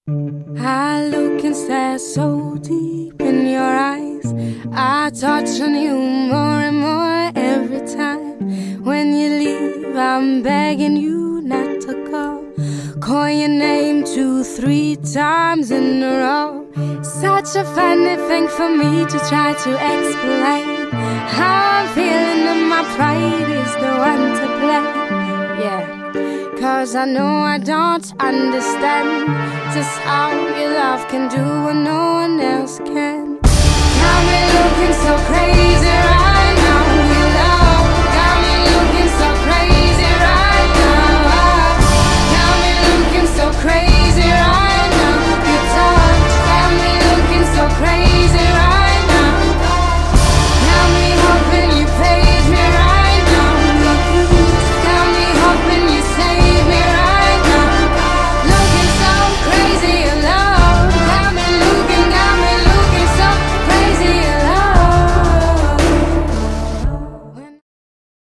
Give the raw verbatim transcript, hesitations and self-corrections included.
I look and stare so deep in your eyes. I touch on you more and more every time. When you leave, I'm begging you not to go. Call your name two, three times in a row. Such a funny thing for me to try to explain how I'm feeling, and my pride is the one to blame. Yeah, 'cause I know I don't understand just how your love can do what no one else can. Got me looking so crazy.